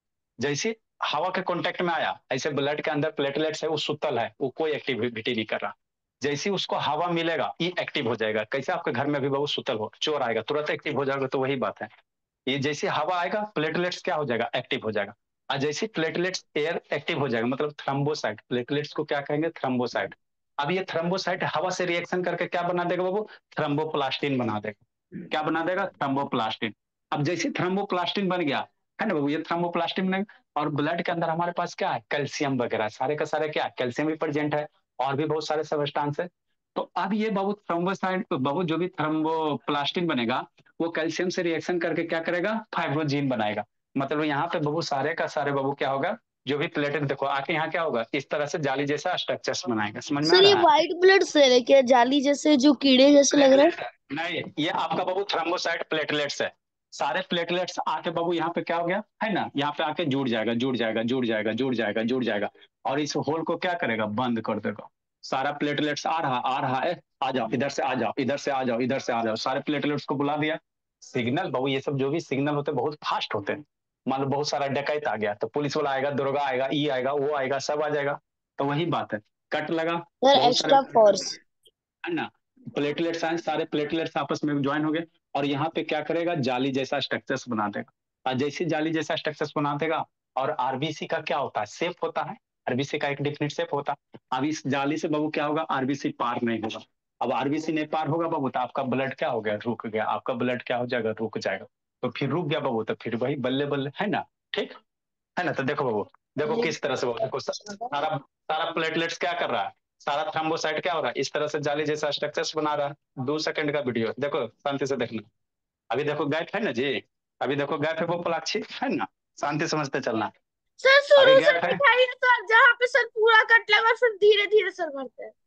जैसे हवा के कांटेक्ट में आया, ऐसे ब्लड के अंदर प्लेटलेट्स है, वो सुतल है, वो कोई एक्टिविटी नहीं कर रहा। जैसे उसको हवा मिलेगा ये एक्टिव हो जाएगा। कैसे आपके घर में भी बाबू सुतल हो, चोर आएगा तुरंत एक्टिव हो जाएगा, तो वही बात है। ये जैसे हवा आएगा प्लेटलेट्स क्या हो जाएगा, एक्टिव हो जाएगा। और जैसे प्लेटलेट्स एयर एक्टिव हो जाएगा, मतलब थ्रम्बोसाइट, प्लेटलेट्स को क्या कहेंगे, थ्रम्बोसाइट। अब ये थ्रम्बोसाइट हवा से रिएक्शन करके क्या बना देगा बाबू, थ्रम्बोप्लास्टिन बना देगा। क्या बना देगा, थ्रम्बोप्लास्टिन। अब जैसे थ्रम्बोप्लास्टिन बन गया है ना बाबू, ये थ्रम्बोप्लास्टिन बनेगा। और ब्लड के अंदर हमारे पास क्या है, कैल्शियम वगैरह सारे का सारे क्या, कैल्शियम भी प्रेजेंट है, और भी बहुत सारे सबस्टांस है। तो अब ये बाबू थ्रम्बोसाइट बाबू, जो भी थ्रम्बोप्लास्टिन बनेगा वो कैल्शियम से रिएक्शन करके क्या करेगा, फाइब्रोजीन बनाएगा। मतलब यहाँ पे बाबू सारे का सारे बाबू क्या होगा, जो भी प्लेटेट देखो आके यहाँ क्या होगा, इस तरह से जाली जैसा स्ट्रक्चर्स बनाएगा। समझ में आ सर ये रहा है। व्हाइट ब्लड सेल है क्या, जाली जैसे जो कीड़े जैसे लग रहा है? प्लेटलेट्स है, नहीं ये आपका बाबू थ्रम्बोसाइट प्लेटलेट्स है। सारे प्लेटलेट्स आके बाबू यहाँ पे क्या हो गया है ना, यहाँ पे आके जुड़ जाएगा जुड़ जाएगा जुड़ जाएगा जुड़ जाएगा जुड़ जाएगा, और इस होल को क्या करेगा, बंद कर देगा। सारा प्लेटलेट्स आ रहा है, आ जाओ इधर से, आ जाओ इधर से, आ जाओ इधर से, आ जाओ, सारे प्लेटलेट्स को बुला दिया। सिग्नल बाबू ये सब जो भी सिग्नल होते हैं बहुत फास्ट होते हैं। मान लो बहुत सारा डकैत आ गया तो पुलिस वाला आएगा, दरोगा आएगा, ई आएगा, वो आएगा, सब आ जाएगा। तो वही बात है, कट लगा, सर बहुत सारे एक्स्ट्रा फोर्स। है ना, प्लेटलेट्स आए, सारे प्लेटलेट्स आपस में ज्वाइन हो गए, और यहाँ पे क्या करेगा, जाली जैसा स्ट्रक्चर्स बना देगा। और जैसे जाली जैसा स्ट्रक्चर्स बना देगा, और आरबीसी का क्या होता है, शेप होता है, आरबीसी का एक डिफिनिट शेप होता है। अब इस जाली से बाबू क्या होगा, आरबीसी पार नहीं होगा। अब आरबीसी नहीं पार होगा बाबू तो आपका ब्लड क्या हो गया, रुक गया, आपका ब्लड क्या हो जाएगा, रुक जाएगा। तो फिर रुक गया बाबू, तो फिर वही बल्ले बल्ले है ना, ठीक है ना। तो देखो बाबू, देखो किस तरह से बाबू, देखो सारा सारा प्लेटलेट्स क्या कर रहा है, सारा थ्रम्बोसाइट क्या हो रहा है, इस तरह से जाली जैसा स्ट्रक्चर्स बना रहा है। 2 सेकंड का वीडियो देखो, शांति से देखना। अभी देखो गैप है ना जी, अभी देखो गैप है वो पलाक्षी है ना, शांति समझते चलना। सर अभी शुरू से गैप है, दिखाइए सर, जहाँ पे सर पूरा कट लगा फिर धीरे धीरे सर भरते हैं।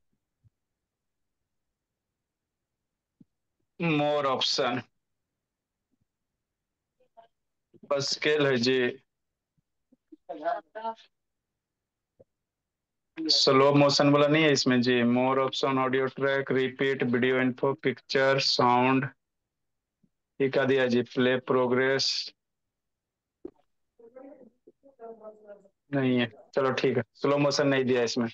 मोर ऑप्शन, बस स्केल है जी, स्लो मोशन वाला नहीं है इसमें जी। More option, audio track, repeat, video info, picture, sound, ये क्या दिया जी, प्ले प्रोग्रेस, नहीं है। चलो ठीक है, स्लो मोशन नहीं दिया इसमें।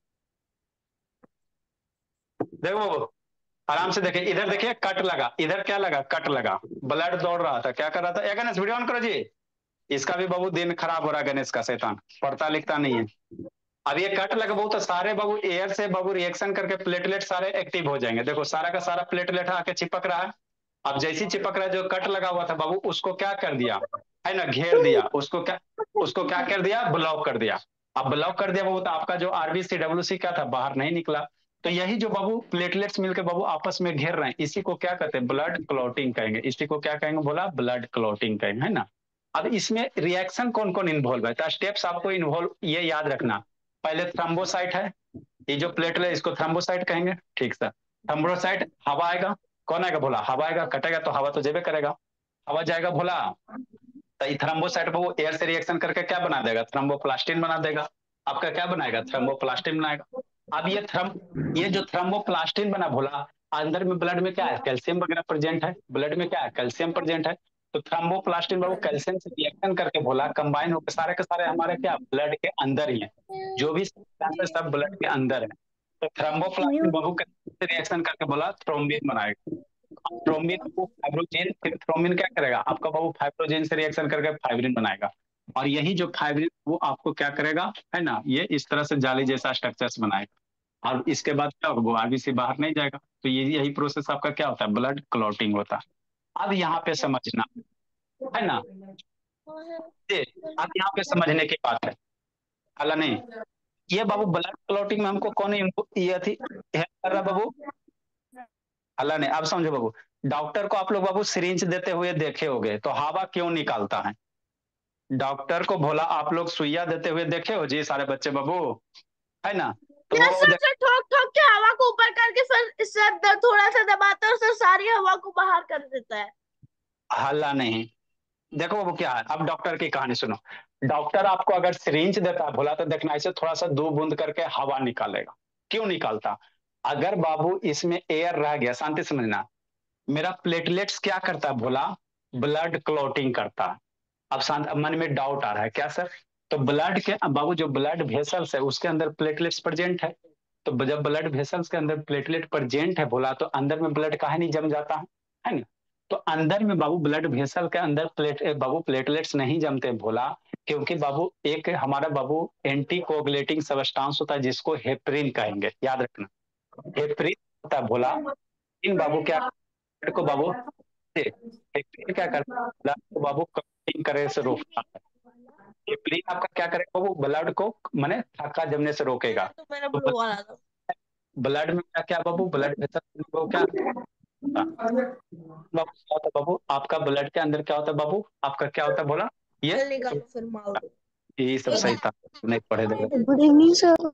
देखो बाबू, आराम से देखिए, इधर देखिए कट लगा, इधर क्या लगा, कट लगा, ब्लड दौड़ रहा था, क्या कर रहा था, ए गणेश वीडियो ऑन करो जी। इसका भी बाबू दिन खराब हो रहा है, गणेश का, शैतान पढ़ता लिखता नहीं है। अब ये कट लगा बाबू तो सारे बाबू एयर से बाबू रिएक्शन करके प्लेटलेट सारे एक्टिव हो जाएंगे। देखो सारा का सारा प्लेटलेट आके चिपक रहा है। अब जैसी चिपक रहा है, जो कट लगा हुआ था बाबू उसको क्या कर दिया है ना, घेर दिया, उसको क्या कर दिया, ब्लॉक कर दिया। अब ब्लॉक कर दिया बाबू तो आपका जो आरबीसी डब्ल्यूसी क्या था, बाहर नहीं निकला। तो यही जो बाबू प्लेटलेट्स मिलकर बाबू आपस में घेर रहे हैं, इसी को क्या कहते हैं, ब्लड क्लॉटिंग कहेंगे। इसी को क्या कहेंगे, बोला ब्लड क्लॉटिंग कहेंगे, है ना। अब इसमें रिएक्शन कौन कौन इन्वॉल्व है, तो स्टेप्स आपको इन्वॉल्व ये याद रखना। पहले थ्रम्बोसाइट है, ये जो प्लेटलेट इसको थ्रम्बोसाइट कहेंगे, ठीक सर। थ्रम्बोसाइट, हवा आएगा, कौन आएगा बोला, हवा आएगा, कटेगा तो हवा तो जेबे करेगा, हवा जाएगा बोला, तो ये थ्रम्बोसाइट पर वो एयर से रिएक्शन करके क्या बना देगा, थ्रम्बोप्लास्टिन बना देगा। आपका क्या बनाएगा, थ्रम्बोप्लास्टिन बनाएगा। अब ये जो थ्रम्बोप्लास्टिन बना बोला, अंदर में ब्लड में क्या है, कैल्शियम वगैरह प्रेजेंट है, ब्लड में क्या है, कैल्शियम प्रेजेंट है। तो थ्रम्बोप्लास्टिन वो कैल्शियम से रिएक्शन करके बोला, कंबाइन होकर सारे के सारे हमारे क्या ब्लड के अंदर ही है, जो भी substances सब ब्लड के अंदर है। तो थ्रम्बोप्लास्टिन बहु रिएक्शन करके बोला थ्रोम्बिन बनाएगा। थ्रोम्बिन को फाइब्रोजेन, फिर थ्रोम्बिन क्या करेगा आपका बाबू, फाइब्रोजेन से रिएक्शन करके फाइब्रिन बनाएगा। और यही जो फाइब्रिन वो आपको क्या करेगा है ना, ये इस तरह से जाली जैसा स्ट्रक्चर्स बनाएगा। और इसके बाद क्या होगा, वो आरबीसी बाहर नहीं जाएगा। तो ये यही प्रोसेस आपका क्या होता है, ब्लड क्लॉटिंग होता है। अब यहाँ पे समझना है ना, ये अब यहाँ पे समझने की बात है। अला नहीं, ये बाबू ब्लड क्लॉटिंग में हमको कौन ये थी हेल्प कर रहा बाबू, अल्लाह ने। अब समझो बाबू, डॉक्टर को आप लोग बाबू सिरिंज देते हुए देखे होगे, तो हवा क्यों निकालता है, डॉक्टर को भोला आप लोग सुइया देते हुए देखे हो जी सारे बच्चे बाबू, है ना। तो यस वो सर, सर ठोक ठोक के हवा को ऊपर करके फिर सर थोड़ा सा दबाता है और सर सारी हवा को बाहर कर देता है। हल्ला नहीं, देखो वो क्या है, अब डॉक्टर की कहानी सुनो। डॉक्टर आपको अगर सिरिंज देता है बोला तो देखना ऐसे थोड़ा सा 2 बूंद करके हवा निकालेगा। क्यों निकालता? अगर बाबू इसमें एयर रह गया, शांति से समझना, मेरा प्लेटलेट्स क्या करता है बोला, ब्लड क्लॉटिंग करता है। अब शांत, अब मन में डाउट आ रहा है क्या सर? तो ब्लड के बाबू जो ब्लड वेसल्स है उसके अंदर प्लेटलेट्स प्रेजेंट है। तो जब ब्लड वेसल्स के अंदर प्लेटलेट प्रेजेंट है बोला तो अंदर में ब्लड काहे नहीं जम जाता है ना? तो अंदर में बाबू ब्लड वेसल के अंदर बाबू प्लेटलेट्स नहीं जमते बोला, क्योंकि बाबू एक हमारा बाबू एंटी कोगुलेटिंग सब्सटेंस होता है जिसको हेपरिन कहेंगे, याद रखना। हेपरिन होता है बोला। इन बाबू क्या को बाबू हेपरिन क्या करता है, ब्लड को बाबू क्लॉटिंग करे से रोकता है। हेपरिन आपका क्या करेगा, वो ब्लड को माने थक्का जमने से रोकेगा। तो मैंने तो बुलवा रहा था। ब्लड में क्या क्या बाबू, ब्लड वेसल वो क्या होता है? बाबू क्या होता है बाबू, आपका ब्लड के अंदर क्या होता है बाबू, आपका क्या होता है बोला, ये चल निकालो फिर मार दो। ये सब सही था, नहीं पढ़े देगा। Good evening sir.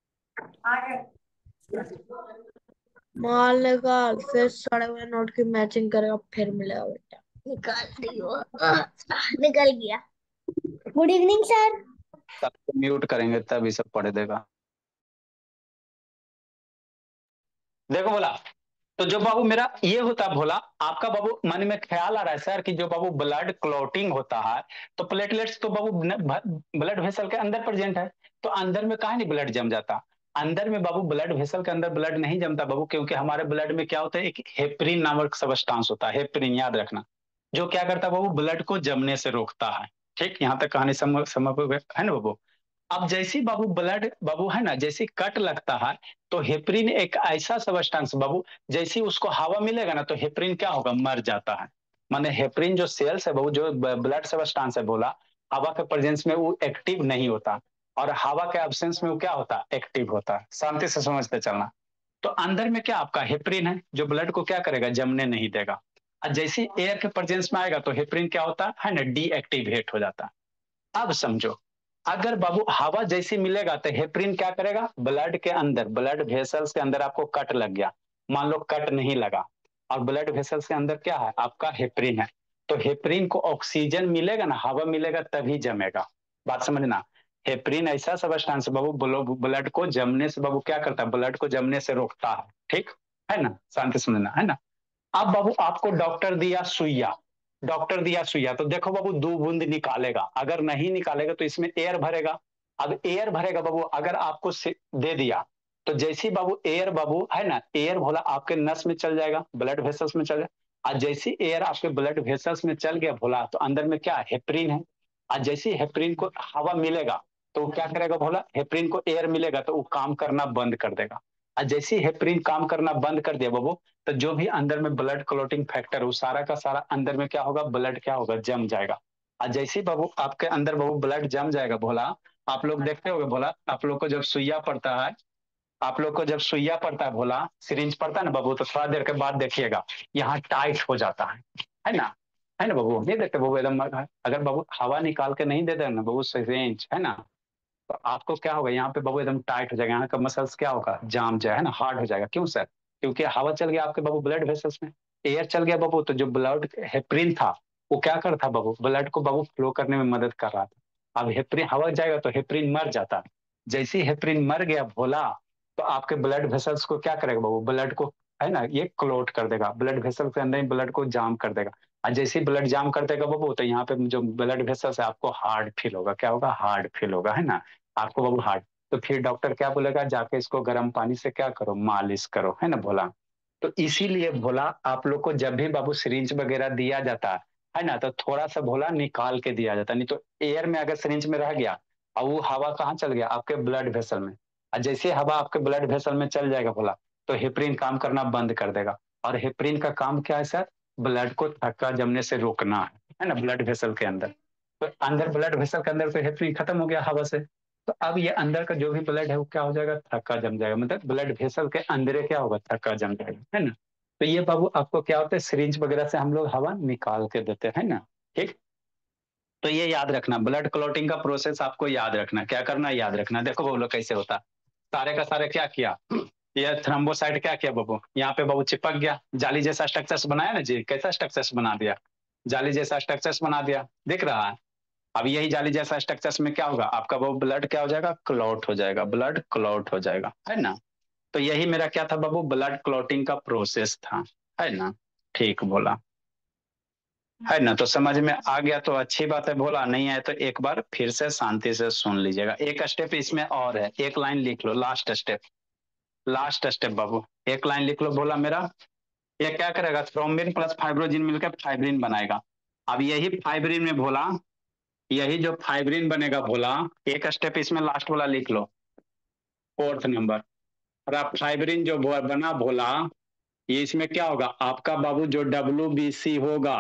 माल निकाल, फिर 9:30 नोट की मैचिंग करेगा, फिर मिलेगा बेटा। निकाल दियो। निकल गया। Good evening sir. सबको म्यूट करेंगे तभी सब पढ़े देगा। देखो बोला, तो जो बाबू मेरा ये होता भोला, आपका बाबू मन में ख्याल आ रहा है सर कि जो बाबू ब्लड क्लॉटिंग होता है तो प्लेटलेट्स तो बाबू ब्लड वेसल के अंदर प्रेजेंट है, तो अंदर में काहे नहीं ब्लड जम जाता? अंदर में बाबू ब्लड वेसल के अंदर ब्लड नहीं जमता बाबू, क्योंकि हमारे ब्लड में क्या होता है, एक हेपरिन नामक सब्सटेंस होता है, हेपरिन याद रखना, जो क्या करता है बाबू, ब्लड को जमने से रोकता है। ठीक, यहाँ तक कहानी समझ है ना बाबू? अब जैसी बाबू ब्लड बाबू है ना, जैसी कट लगता है तो हेपरिन एक ऐसा सब्सटेंस बाबू, जैसी उसको हवा मिलेगा ना तो हेपरिन क्या होगा, मर जाता है। माने हेपरिन जो सेल्स है बाबू, जो ब्लड सब्सटेंस है बोला, हवा के प्रेजेंस में वो एक्टिव नहीं होता, और हवा के एब्सेंस में वो क्या होता है, एक्टिव होता है। शांति से समझते चलना। तो अंदर में क्या आपका हेपरिन है जो ब्लड को क्या करेगा, जमने नहीं देगा। और जैसे एयर के प्रेजेंस में आएगा तो हेपरिन क्या होता है ना, डीएक्टिवेट हो जाता है। अब समझो, अगर बाबू हवा जैसी मिलेगा तो हेपरिन क्या करेगा, ब्लड के अंदर, ब्लड वेसल्स के अंदर आपको कट लग गया, मान लो कट नहीं लगा, और ब्लड वेसल्स के अंदर क्या है आपका, हेपरिन है, तो हेपरिन को ऑक्सीजन मिलेगा ना, हवा मिलेगा तभी जमेगा। बात समझना। हेपरिन ऐसा सब्सटेंस बाबू ब्लड को जमने से बाबू क्या करता है, ब्लड को जमने से रोकता है। ठीक है ना, शांति समझना है ना। अब बाबू आपको डॉक्टर दिया सुइया, डॉक्टर दिया सुइया, तो देखो बाबू 2 बूंद निकालेगा, अगर नहीं निकालेगा तो इसमें एयर भरेगा। अब एयर भरेगा बाबू, अगर आपको दे दिया तो जैसी बाबू एयर बाबू है ना, एयर भोला आपके नस में चल जाएगा, ब्लड वेसल्स में चल जाएगा। और जैसी एयर आपके ब्लड वेसल्स में चल गया भोला तो अंदर में क्या हेपरिन है। और जैसी हेपरिन को हवा मिलेगा तो वो क्या करेगा भोला, हेपरिन को एयर मिलेगा तो वो काम करना बंद कर देगा। और जैसी हेपरिन काम करना बंद कर दिया बाबू, तो जो भी अंदर में ब्लड क्लॉटिंग फैक्टर वो सारा का सारा अंदर में क्या होगा, ब्लड क्या होगा, जम जाएगा। और जैसे बाबू आपके अंदर बाबू ब्लड जम जाएगा भोला, आप लोग देखते होगे भोला, आप लोग को जब सुइया पड़ता है, आप लोग को जब सुइया पड़ता है भोला, सिरिंज पड़ता है ना बाबू, तो थोड़ा देर के बाद देखिएगा यहाँ टाइट हो जाता है ना, है ना बाबू, नहीं देखते बाबू एकदम, अगर बाबू हवा निकाल के नहीं देते ना बाबू सिरिंज, है ना, तो आपको क्या होगा, यहाँ पे बाबू एकदम टाइट हो जाएगा, यहाँ का मसल्स क्या होगा, जाम जाए, है ना, हार्ड हो जाएगा। क्यों सर? क्योंकि हवा चल गया आपके बाबू ब्लड वेसल्स में, एयर चल गया बाबू, तो जो ब्लड हेपरिन था वो क्या कर था बाबू, ब्लड को बाबू फ्लो करने में मदद कर रहा था। अब हेपरिन हवा जाएगा तो हेपरिन मर जाता। जैसे ही हेपरिन मर गया भोला, तो आपके ब्लड वेसल्स को क्या करेगा बाबू, ब्लड को है ना ये क्लोट कर देगा, ब्लड वेसल के अंदर ब्लड को जाम कर देगा। और जैसे ही ब्लड जाम कर देगा बाबू, तो यहाँ पे जो ब्लड वेसल्स है आपको हार्ड फील होगा, क्या होगा, हार्ड फील होगा, है ना, आपको बाबू हार्ड। तो फिर डॉक्टर क्या बोलेगा, जाके इसको गर्म पानी से क्या करो, मालिश करो, है ना भोला। तो इसीलिए भोला आप लोग को जब भी बाबू सिरिंज वगैरह दिया जाता है ना, तो थोड़ा सा भोला निकाल के दिया जाता है, नहीं तो एयर में अगर सिरिंज में रह गया और वो हवा कहाँ चल गया, आपके ब्लड वेसल में, और जैसे हवा आपके ब्लड वेसल में चल जाएगा भोला, तो हेपरिन काम करना बंद कर देगा। और हेपरिन का काम क्या है सर, ब्लड को थक्का जमने से रोकना है ना, ब्लड वेसल के अंदर। तो अंदर ब्लड वेसल के अंदर तो हेपरिन खत्म हो गया हवा से, तो अब ये अंदर का जो भी ब्लड है वो क्या हो जाएगा, थक्का जम जाएगा, मतलब ब्लड वेसल के अंदर क्या होगा, थक्का जम जाएगा, है ना। तो ये बाबू आपको क्या होता है, सिरिंज वगैरह से हम लोग हवा निकाल के देते हैं ना। ठीक, तो ये याद रखना, ब्लड क्लॉटिंग का प्रोसेस आपको याद रखना, क्या करना है, याद रखना। देखो बाबू लोग कैसे होता, सारे का सारे क्या किया, ये थ्रम्बोसाइट क्या किया बाबू, यहाँ पे बाबू चिपक गया, जाली जैसा स्ट्रक्चर्स बनाया ना जी, कैसा स्ट्रक्चर्स बना दिया, जाली जैसा स्ट्रक्चर्स बना दिया, दिख रहा है। अब यही जाली जैसा स्ट्रक्चर्स में क्या होगा, आपका वो ब्लड क्या हो जाएगा, क्लॉट हो जाएगा, ब्लड क्लॉट हो जाएगा, है ना। तो यही मेरा क्या था बाबू, ब्लड क्लॉटिंग का प्रोसेस था, है ना। ठीक बोला, है ना। तो समझ में आ गया तो अच्छी बात है, बोला नहीं है तो एक बार फिर से शांति से सुन लीजिएगा। एक स्टेप इसमें और है, एक लाइन लिख लो, लास्ट स्टेप, लास्ट स्टेप बाबू, एक लाइन लिख लो। बोला मेरा ये क्या करेगा, थ्रोम्बिन प्लस फाइब्रोजिन मिलकर फाइब्रिन बनाएगा। अब यही फाइब्रिन में बोला, यही जो फाइब्रिन बनेगा बोला, एक स्टेप इसमें लास्ट वाला लिख लो, फोर्थ नंबर। और आप फाइब्रिन जो बना बोला, ये इसमें क्या होगा आपका बाबू, जो WBC होगा,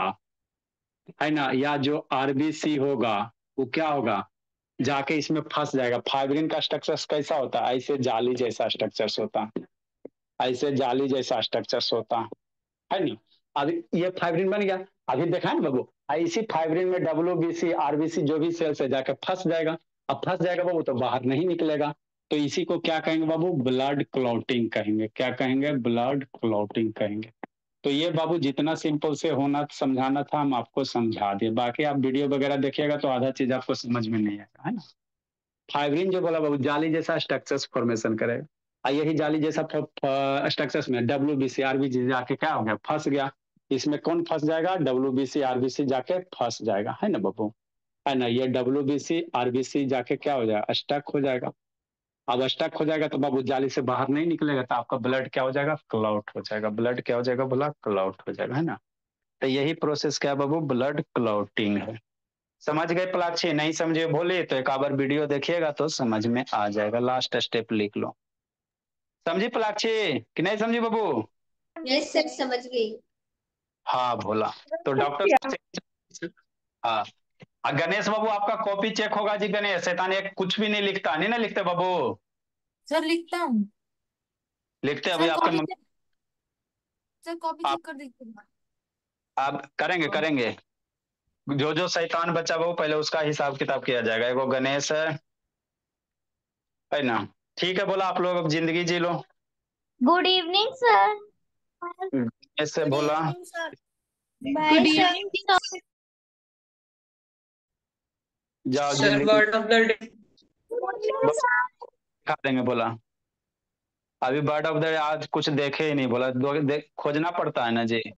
है ना, या जो RBC होगा, वो क्या होगा, जाके इसमें फंस जाएगा। फाइब्रिन का स्ट्रक्चर कैसा होता है, ऐसे जाली जैसा स्ट्रक्चर होता है, ऐसे जाली जैसा स्ट्रक्चर होता है ना। अब ये फाइब्रिन बन गया, अभी देखा है ना बाबू, इसी फाइब्रिन में WBC RBC जो भी सेल्स है जाके फंस जाएगा। अब फंस जाएगा बाबू तो बाहर नहीं निकलेगा, तो इसी को क्या कहेंगे बाबू, ब्लड क्लॉटिंग कहेंगे। क्या कहेंगे, ब्लड क्लॉटिंग कहेंगे। तो ये बाबू जितना सिंपल से होना समझाना था हम आपको समझा दिए, बाकी आप वीडियो वगैरह देखिएगा तो आधा चीज आपको समझ में नहीं आएगा, है ना। फाइब्रिन जो बोला बाबू, जाली जैसा स्ट्रक्चर्स फॉर्मेशन करेगा, और यही जाली जैसा स्ट्रक्चर्स में WBC RBC जाके क्या हो गया, फंस गया। इसमें कौन फंस जाएगा, WBC RBC जाके फंस जाएगा, है ना बाबू, है ना। ये WBC RBC जाके क्या हो जाएगा, स्टक हो जाएगा। अब स्टक हो जाएगा तो बाबू जाली से बाहर नहीं निकलेगा, तो आपका ब्लड क्या हो जाएगा, क्लॉट हो जाएगा। ब्लड क्या हो जाएगा, बोला क्लॉट हो जाएगा, है ना। तो यही प्रोसेस क्या है बाबू, ब्लड क्लॉटिंग है। समझ गए पलाक्षी, नहीं समझे बोले तो एक बार वीडियो देखिएगा तो समझ में आ जाएगा। लास्ट स्टेप लिख लो। समझी पलाक्षी कि नहीं समझी बाबू। यस सर, समझ गई। हाँ भोला। तो डॉक्टर, हाँ। गणेश बाबू आपका कॉपी चेक होगा जी। गणेश शैतान एक कुछ भी नहीं लिखता, नहीं ना लिखते बाबू। सर लिखता हूँ। लिखते अभी सर आपके कॉपी चेक, सर कॉपी आप चेक कर दीजिए। आप करेंगे करेंगे। जो जो शैतान बच्चा बाबू पहले उसका हिसाब किताब किया जाएगा। एगो गणेश है ना। ठीक है, बोला आप लोग अब जिंदगी जी लो। Good evening sir. गणेश से गुड बोला evening sir. Bye good sir. Evening जाओ सर। जिंदगी वर्ड ऑफ द डे। खा देंगे, बोला अभी बर्ड ऑफ द आज कुछ देखे ही नहीं, बोला खोजना पड़ता है ना जी।